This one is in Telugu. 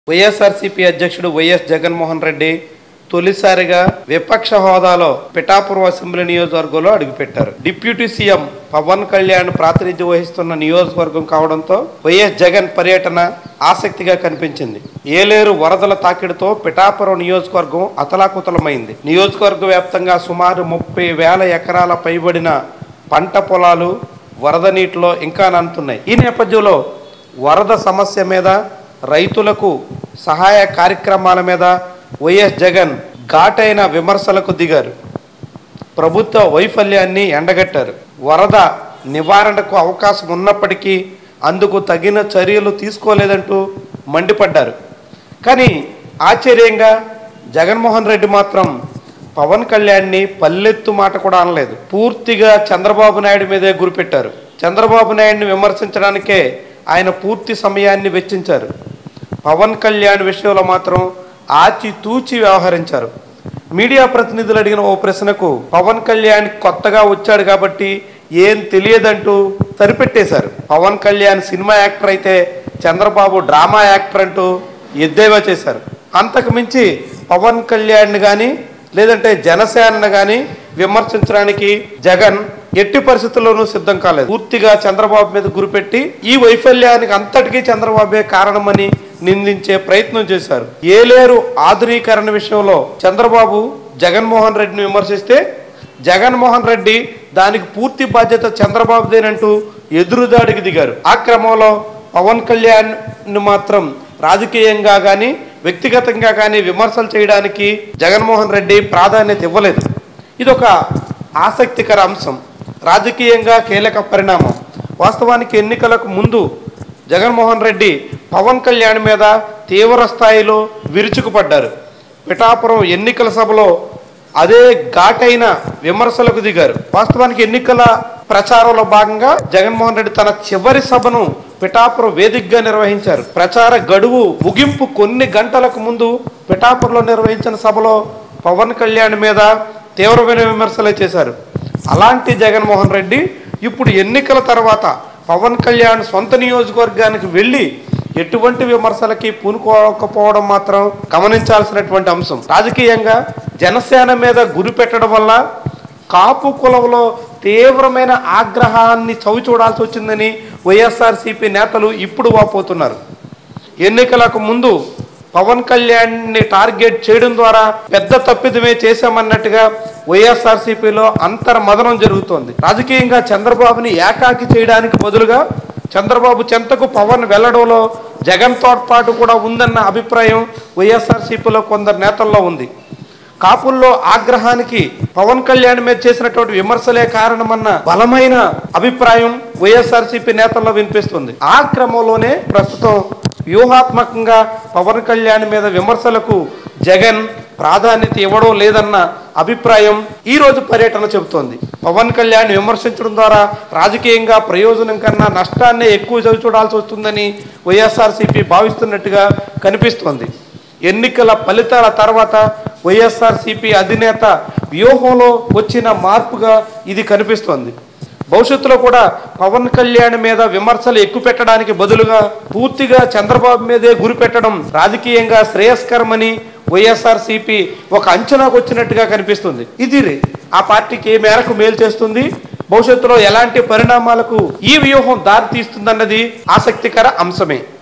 వైఎస్ఆర్సీపీ అధ్యక్షుడు వైఎస్ జగన్మోహన్ రెడ్డి తొలిసారిగా విపక్ష హోదాలో పిఠాపురం అసెంబ్లీ నియోజకవర్గంలో అడుగుపెట్టారు. డిప్యూటీ సీఎం పవన్ కళ్యాణ్ ప్రాతినిధ్యం వహిస్తున్న నియోజకవర్గం కావడంతో వైఎస్ జగన్ పర్యటన ఆసక్తిగా కనిపించింది. ఏలేరు వరదల తాకిడితో పిఠాపురం నియోజకవర్గం అతలాకుతలమైంది. నియోజకవర్గ వ్యాప్తంగా సుమారు 30,000 ఎకరాల పైబడిన పంట పొలాలు వరద నీటిలో ఇంకా నానుతున్నాయి. ఈ నేపథ్యంలో వరద సమస్య మీద, రైతులకు సహాయ కార్యక్రమాల మీద వైఎస్ జగన్ ఘాటైన విమర్శలకు దిగారు. ప్రభుత్వ వైఫల్యాన్ని ఎండగట్టారు. వరద నివారణకు అవకాశం ఉన్నప్పటికీ అందుకు తగిన చర్యలు తీసుకోలేదంటూ మండిపడ్డారు. కానీ ఆశ్చర్యంగా జగన్మోహన్ రెడ్డి మాత్రం పవన్ కళ్యాణ్ని పల్లెత్తు మాట కూడా అనలేదు. పూర్తిగా చంద్రబాబు నాయుడు మీదే గురిపెట్టారు. చంద్రబాబు నాయుడిని విమర్శించడానికే ఆయన పూర్తి సమయాన్ని వెచ్చించారు. పవన్ కళ్యాణ్ విషయంలో మాత్రం ఆచితూచి వ్యవహరించారు. మీడియా ప్రతినిధులు అడిగిన ఓ ప్రశ్నకు పవన్ కళ్యాణ్ కొత్తగా వచ్చాడు కాబట్టి ఏం తెలియదంటూ సరిపెట్టేశారు. పవన్ కళ్యాణ్ సినిమా యాక్టర్ అయితే చంద్రబాబు డ్రామా యాక్టర్ అంటూ ఎద్దేవా చేశారు. అంతకు మించి పవన్ కళ్యాణ్ కానీ లేదంటే జనసేనను కానీ విమర్శించడానికి జగన్ ఎట్టి పరిస్థితుల్లోనూ సిద్ధం కాలేదు. పూర్తిగా చంద్రబాబు మీద గురిపెట్టి ఈ వైఫల్యానికి అంతటికీ చంద్రబాబే కారణమని నిందించే ప్రయత్నం చేశారు. ఏలేరు ఆధునీకరణ విషయంలో చంద్రబాబు జగన్మోహన్ రెడ్డిని విమర్శిస్తే జగన్మోహన్ రెడ్డి దానికి పూర్తి బాధ్యత చంద్రబాబుదేనంటూ ఎదురుదాడికి దిగారు. ఆ క్రమంలో పవన్ కళ్యాణ్ మాత్రం రాజకీయంగా కానీ వ్యక్తిగతంగా కానీ విమర్శలు చేయడానికి జగన్మోహన్ రెడ్డి ప్రాధాన్యత ఇవ్వలేదు. ఇదొక ఆసక్తికర అంశం, రాజకీయంగా కీలక పరిణామం. వాస్తవానికి ఎన్నికలకు ముందు జగన్మోహన్ రెడ్డి పవన్ కళ్యాణ్ మీద తీవ్ర స్థాయిలో విరుచుకుపడ్డారు. పిఠాపురం ఎన్నికల సభలో అదే ఘాటైన విమర్శలకు దిగారు. వాస్తవానికి ఎన్నికల ప్రచారంలో భాగంగా జగన్మోహన్ రెడ్డి తన చివరి సభను పిఠాపురం వేదికగా నిర్వహించారు. ప్రచార గడువు ముగింపు కొన్ని గంటలకు ముందు పిఠాపురంలో నిర్వహించిన సభలో పవన్ కళ్యాణ్ మీద తీవ్రమైన విమర్శలే చేశారు. అలాంటి జగన్మోహన్ రెడ్డి ఇప్పుడు ఎన్నికల తర్వాత పవన్ కళ్యాణ్ సొంత నియోజకవర్గానికి వెళ్ళి ఎటువంటి విమర్శలకి పూనుకోకపోవడం మాత్రం గమనించాల్సినటువంటి అంశం. రాజకీయంగా జనసేన మీద గురి పెట్టడం వల్ల కాపు కులంలో తీవ్రమైన ఆగ్రహాన్ని చవి చూడాల్సి వచ్చిందని వైఎస్ఆర్సీపీ నేతలు ఇప్పుడు వాపోతున్నారు. ఎన్నికలకు ముందు పవన్ కళ్యాణ్ని టార్గెట్ చేయడం ద్వారా పెద్ద తప్పిదమే చేశామన్నట్టుగా వైఎస్ఆర్సీపీలో అంతర్మదనం జరుగుతోంది. రాజకీయంగా చంద్రబాబుని ఏకాకి చేయడానికి బదులుగా చంద్రబాబు చెంతకు పవన్ వెళ్లడంలో జగన్ తోడ్పాటు కూడా ఉందన్న అభిప్రాయం వైఎస్ఆర్సీపీలో కొందరు నేతల్లో ఉంది. కాపుల్లో ఆగ్రహానికి పవన్ కళ్యాణ్ మీద చేసినటువంటి విమర్శలే కారణమన్న బలమైన అభిప్రాయం వైఎస్ఆర్సీపీ నేతల్లో వినిపిస్తుంది. ఆ క్రమంలోనే ప్రస్తుతం వ్యూహాత్మకంగా పవన్ కళ్యాణ్ మీద విమర్శలకు జగన్ ప్రాధాన్యత ఇవ్వడం లేదన్న అభిప్రాయం ఈ రోజు పర్యటన చెబుతోంది. పవన్ కళ్యాణ్ విమర్శించడం ద్వారా రాజకీయంగా ప్రయోజనం కన్నా నష్టాన్నే ఎక్కువ చవి చూడాల్సి వస్తుందని వైఎస్ఆర్సీపీ భావిస్తున్నట్టుగా కనిపిస్తోంది. ఎన్నికల ఫలితాల తర్వాత వైఎస్ఆర్సీపీ అధినేత వ్యూహంలో వచ్చిన మార్పుగా ఇది కనిపిస్తోంది. భవిష్యత్తులో కూడా పవన్ కళ్యాణ్ మీద విమర్శలు ఎక్కువ పెట్టడానికి బదులుగా పూర్తిగా చంద్రబాబు మీదే గురి పెట్టడం రాజకీయంగా శ్రేయస్కరమని వైఎస్ఆర్సీపీ ఒక అంచనాకు వచ్చినట్టుగా కనిపిస్తుంది. ఇది ఆ పార్టీకి ఏ మేరకు మేలు చేస్తుంది, భవిష్యత్తులో ఎలాంటి పరిణామాలకు ఈ వ్యూహం దారి తీస్తుందన్నది ఆసక్తికర అంశమే.